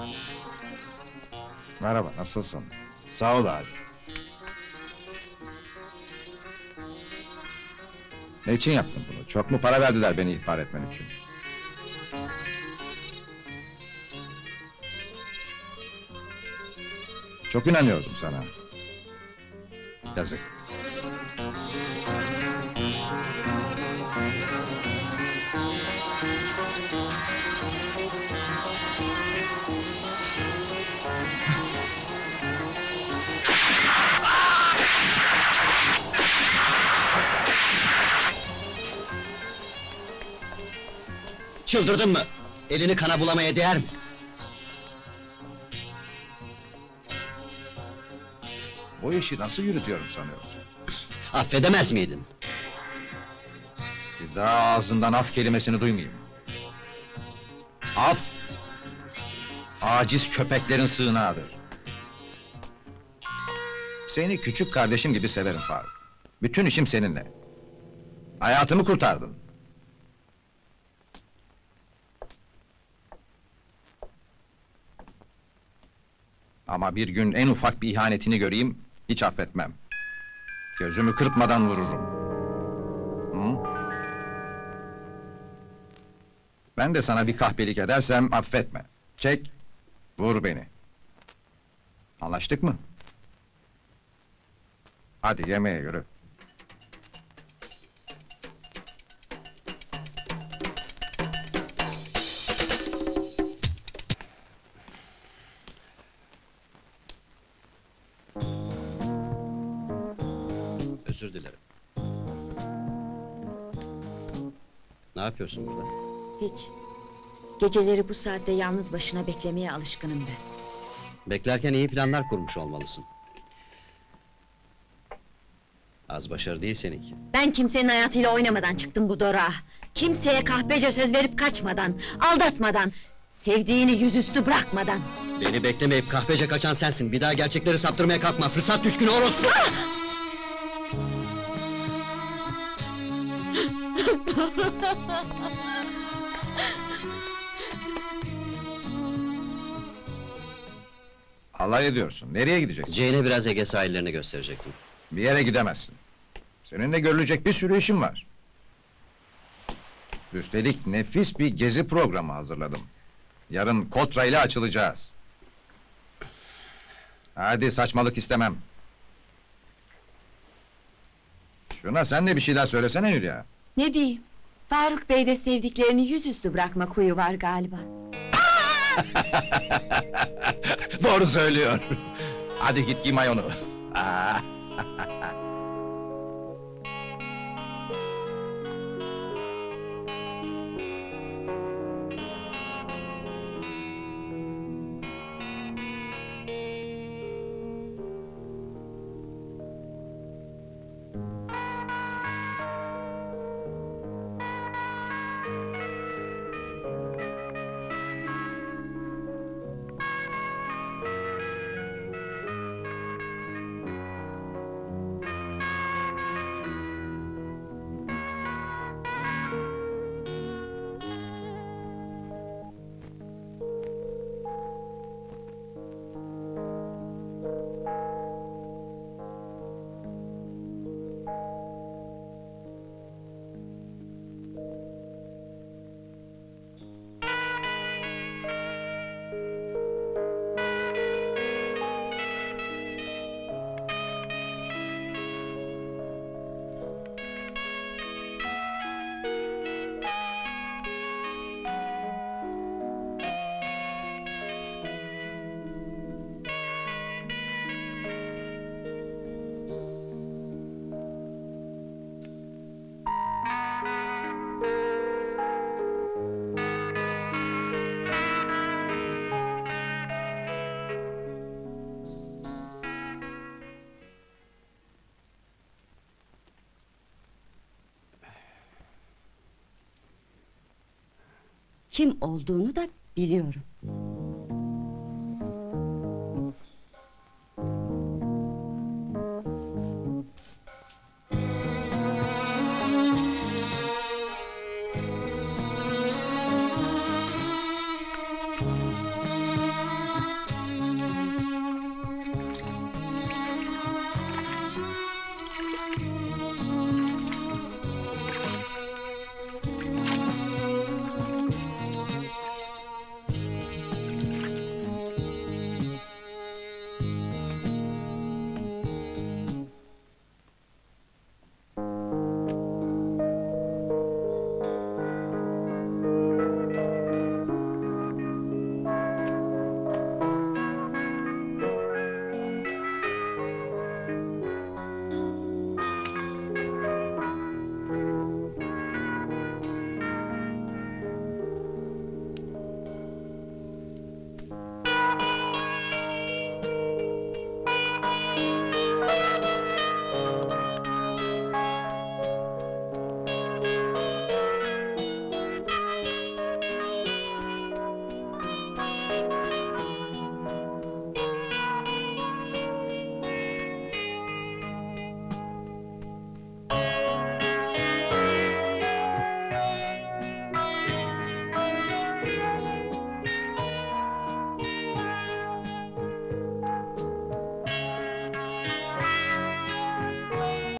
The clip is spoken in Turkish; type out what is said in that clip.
Merhaba, nasılsın? Sağ ol abi. Ne için yaptın bunu? Çok mu para verdiler beni ihbar etmen için? Çok inanıyordum sana. Yazık. Çıldırdın mı? Elini kana bulamaya değer mi? Bu işi nasıl yürütüyorum sanıyorsun? Affedemez miydin? Bir daha ağzından af kelimesini duymayayım. Af! Aciz köpeklerin sığınağıdır. Seni küçük kardeşim gibi severim Faruk. Bütün işim seninle. Hayatımı kurtardın. Ama bir gün en ufak bir ihanetini göreyim, hiç affetmem. Gözümü kırpmadan vururum. Hı? Ben de sana bir kahpelik edersem affetme. Çek, vur beni. Anlaştık mı? Hadi yemeğe yürü. Özür dilerim. Ne yapıyorsun burada? Hiç. Geceleri bu saatte yalnız başına beklemeye alışkınım ben. Beklerken iyi planlar kurmuş olmalısın. Az başarı değil seninki. Ben kimsenin hayatıyla oynamadan çıktım bu dorağa. Kimseye kahpece söz verip kaçmadan, aldatmadan, sevdiğini yüzüstü bırakmadan. Beni beklemeyip kahpece kaçan sensin. Bir daha gerçekleri saptırmaya kalkma. Fırsat düşkünü orospu! Alay ediyorsun, nereye gideceksin? Jane'e biraz Ege sahillerini gösterecektim. Bir yere gidemezsin. Seninle görülecek bir sürü işim var. Üstelik nefis bir gezi programı hazırladım. Yarın Kotra ile açılacağız. Hadi saçmalık istemem. Şuna sen de bir şeyler söylesene Hülya. Ne diyeyim? Faruk Bey'de sevdiklerini yüzüstü bırakma huyu var galiba. Doğru söylüyor. Hadi git giy mayonu. Kim olduğunu da biliyorum.